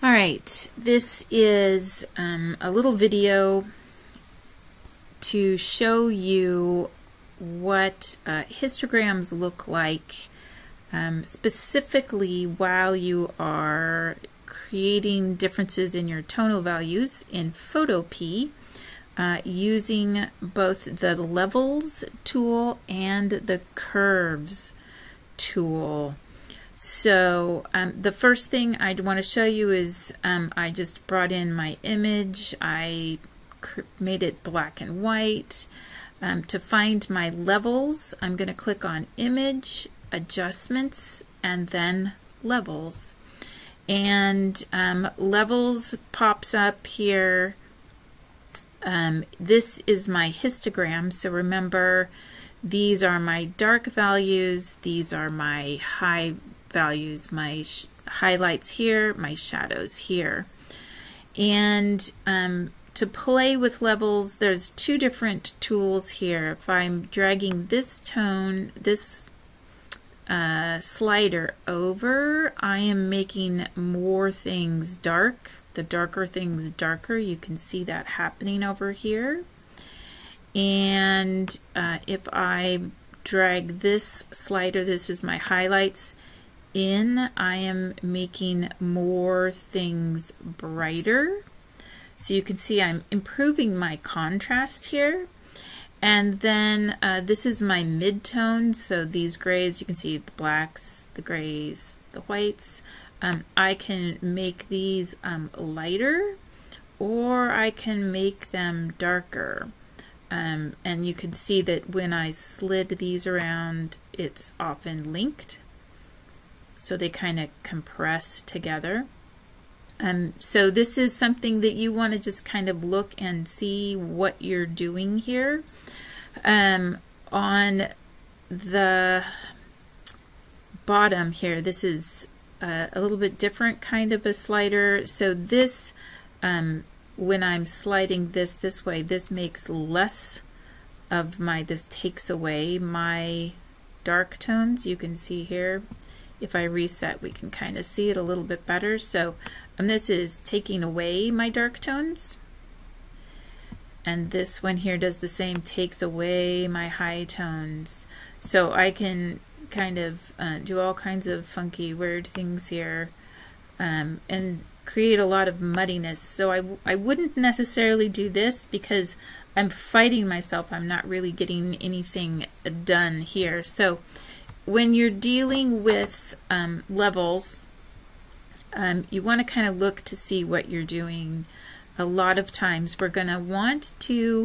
All right, this is a little video to show you what histograms look like, specifically while you are creating differences in your tonal values in Photopea, using both the levels tool and the curves tool. So the first thing I'd want to show you is I just brought in my image. I made it black and white. To find my levels, I'm going to click on Image, Adjustments, and then Levels. And Levels pops up here. This is my histogram, so remember, these are my dark values, these are my high values, my highlights here, my shadows here. And to play with levels, there's two different tools here. If I'm dragging this tone, this slider over, I am making more things dark. The darker things darker. You can see that happening over here. And if I drag this slider, this is my highlights, in, I am making more things brighter. So you can see I'm improving my contrast here. And then this is my mid-tone, so these grays, you can see the blacks, the grays, the whites. I can make these lighter, or I can make them darker. And you can see that when I slid these around, it's often linked. So they kind of compress together. So this is something that you want to just kind of look and see what you're doing here. On the bottom here, this is a little bit different kind of a slider. So this, when I'm sliding this way, this makes less of my, this takes away my dark tones. You can see here, if I reset, we can kind of see it a little bit better. So this is taking away my dark tones. And this one here does the same, takes away my high tones. So I can kind of do all kinds of funky, weird things here and create a lot of muddiness. So I wouldn't necessarily do this because I'm fighting myself. I'm not really getting anything done here. So when you're dealing with levels, you want to kind of look to see what you're doing. A lot of times we're going to want to,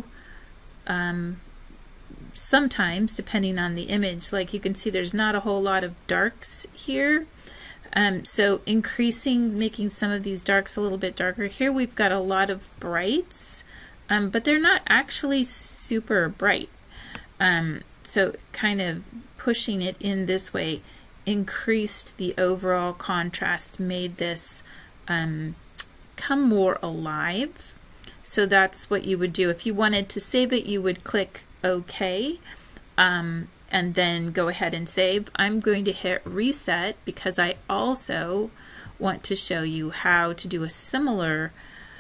sometimes depending on the image, like you can see there's not a whole lot of darks here. So increasing, making some of these darks a little bit darker. Here we've got a lot of brights, but they're not actually super bright. So kind of pushing it in this way increased the overall contrast, made this come more alive. So that's what you would do. If you wanted to save it, you would click OK and then go ahead and save. I'm going to hit reset because I also want to show you how to do a similar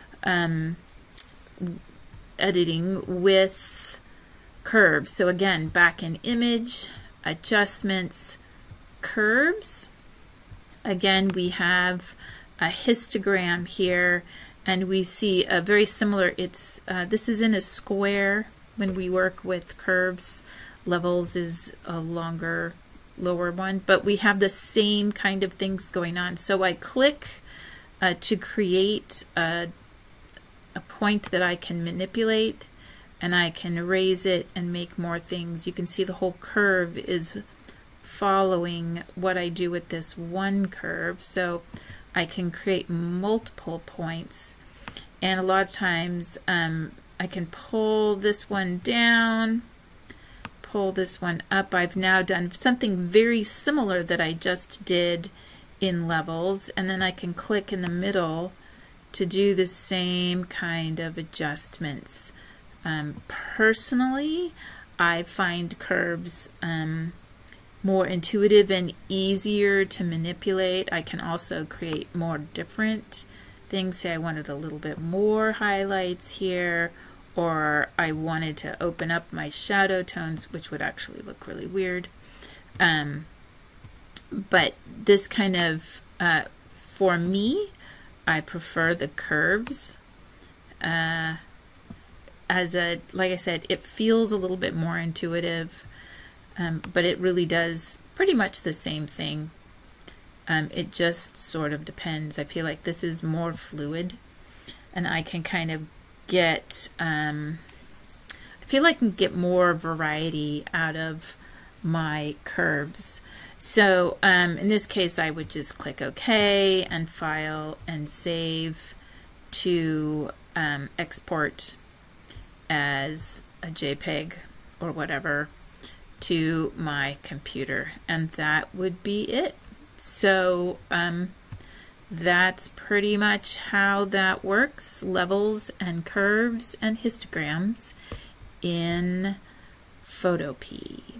editing with curves. So again, back in Image, Adjustments, Curves. Again, we have a histogram here, and we see a very similar, it's this is in a square when we work with curves. Levels is a longer, lower one, but we have the same kind of things going on. So I click to create a point that I can manipulate, and I can raise it and make more things. You can see the whole curve is following what I do with this one curve. So I can create multiple points, and a lot of times I can pull this one down, pull this one up. I've now done something very similar that I just did in levels, and then I can click in the middle to do the same kind of adjustments. Personally, I find curves more intuitive and easier to manipulate. I can also create more different things. Say I wanted a little bit more highlights here, or I wanted to open up my shadow tones, which would actually look really weird. But this kind of, for me, I prefer the curves. Like I said, it feels a little bit more intuitive, but it really does pretty much the same thing. It just sort of depends. I feel like this is more fluid, and I can kind of get, I feel like I can get more variety out of my curves. So in this case, I would just click OK and File and Save to export as a JPEG or whatever to my computer, and that would be it. So that's pretty much how that works: levels and curves and histograms in Photopea.